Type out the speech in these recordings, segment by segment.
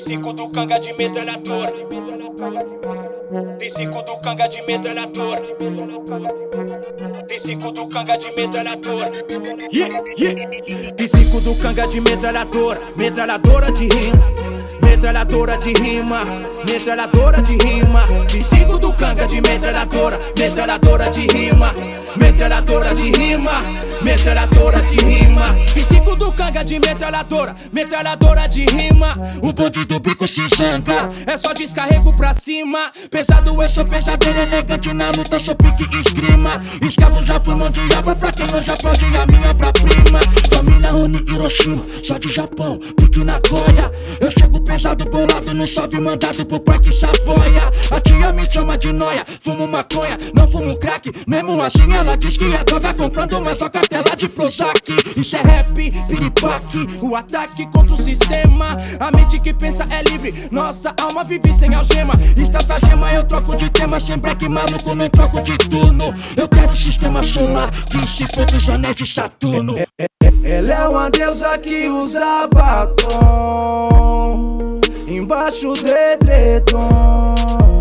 Psico do canga de metralhadora. Psico do canga de metralhadora. Psico do canga de metralhadora. Psico do canga de metralhadora. Metralhadora de rima. Metralhadora de rima. Metralhadora de rima. Psico do canga de metralhadora. Metralhadora de rima. Metralhadora de rima. Metralhadora de rima. Psico do canga de metralhadora. Metralhadora de rima. O bonde do bico se zanga. É só descarrego pra cima. Pesado, eu sou pesadelo elegante. Na luta sou pique e esgrima. Escravo já foi mão de diabo. Pra quem não já pode a minha pra prima. Família Rony Hiroshima. Só de Japão, pique na Goia. Eu chego pesado, bolado no salve mandado pro Parque Savoia. A tia me chama de noia. Fumo maconha, não fumo crack. Mesmo assim ela diz que é droga. Comprando uma só cartela de Prozac. Isso é rap, piripaque. O ataque contra o sistema. A mente que pensa é livre. Nossa alma vive sem algema. Estratagema eu troco de tema. Sem break maluco, não troco de turno. Eu quero sistema solar que se for dos anéis de Saturno. Ela é uma deusa que usa batom embaixo do edredom.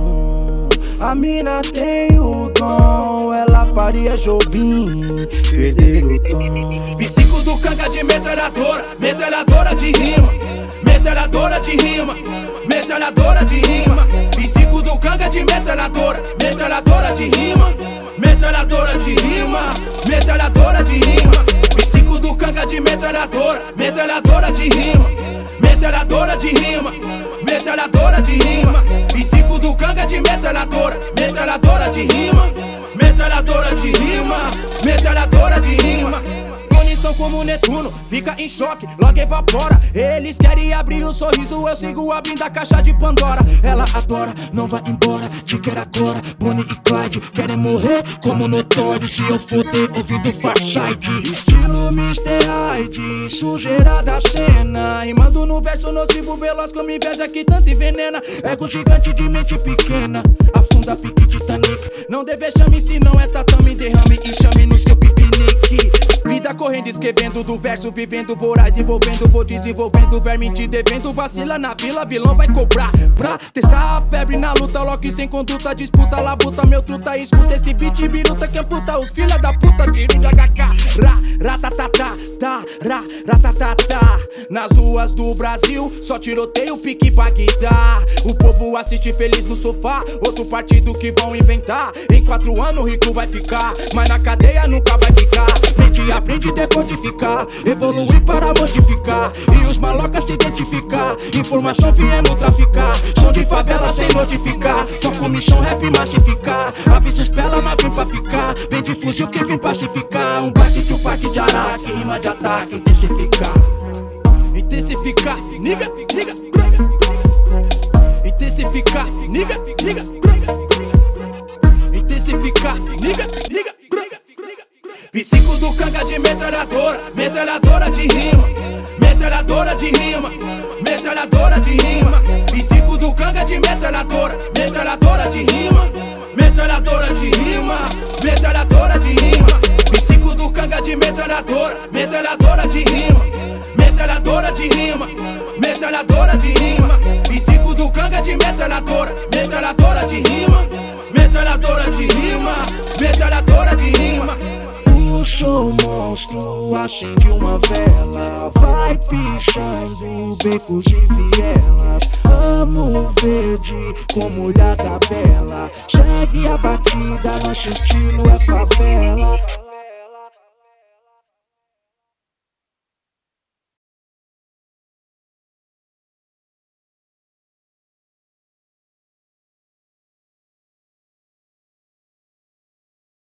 A mina tem o dom. Ela faria Jobim perder o tom. Psico do canga de metralhadora. Metralhadora de rima. Metralhadora de rima. Metralhadora de rima. Psico do canga de metralhadora. Metralhadora de rima. Metralhadora de rima. Metralhadora de rima. Psico do canga de metralhadora. Metralhadora de rima. Metralhadora de rima. Metralhadora de rima. Psico do canga de metralhadora. Metralhadora de rima. Metralhadora de rima. Metralhadora de rima. Munição como Netuno, fica em choque, logo evapora. Eles querem abrir o sorriso, eu sigo abrindo a caixa de Pandora. Ela adora, não vai embora, te quer agora. Bonnie e Clyde querem morrer como notório. Se eu for ter ouvido Farsight. Estilo Mr. Hyde, sujeira da cena. Rimando no verso nocivo, veloz como inveja que tanto envenena. Ego gigante de mente pequena, afunda pique Titanic. Não dê vexame se não é tatame, derrame e chame no seu piquenique. Vida correndo, escrevendo do verso, vivendo voraz, envolvendo, vou desenvolvendo, verme te devendo, vacila na vila, vilão vai cobrar. Pra testar a febre na luta, Loki sem conduta, disputa, labuta, meu truta, escuta esse beat, biruta que amputa os filha da puta, tiro de HK, ratatata, ratatata. Nas ruas do Brasil, só tiroteio, pique Bagdá. O povo assiste feliz no sofá, outro partido que vão inventar. Em 4 anos rico vai ficar, mas na cadeia nunca vai ficar. Mente aprende a decodificar, evoluir para modificar. E os malocas se identificar, informação viemos traficar. Som de favela sem notificar, foco missão rap massificar. Avisos pela mas vem pra ficar, vem de fuzil que vem pacificar. Um baque de parque de araque, rima de ataque, intensificar. Intensificar, niga, niga, intensificar, niga, niga, intensificar, niga, niga. Psico do canga de metralhadora. Metralhadora de rima. Metralhadora de rima. Metralhadora de rima. Psico do canga de metralhadora. Metralhadora de rima. Metralhadora de rima. Metralhadora de rima. Psico do canga de metralhadora. Metralhadora de rima. Metralhadora de rima. Metralhadora de rima. Psico do canga de metralhadora. Metralhadora de rima. Metralhadora de rima. Metralhadora de rima. Puxou o monstro, acende uma vela. Vai pichando becos e vielas. Amo o verde como olhar da bela. Segue a batida, nosso estilo é favela.